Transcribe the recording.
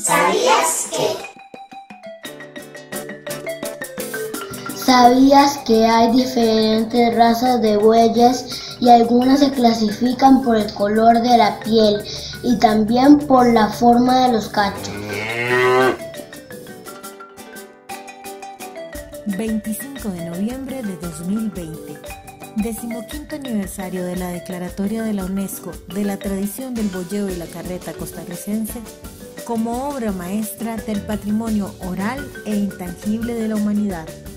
¿Sabías que? ¿Sabías que hay diferentes razas de bueyes y algunas se clasifican por el color de la piel y también por la forma de los cachos? 25 de noviembre de 2020, 15º aniversario de la Declaratoria de la UNESCO de la tradición del boyeo y la carreta costarricense como obra maestra del patrimonio oral e intangible de la humanidad.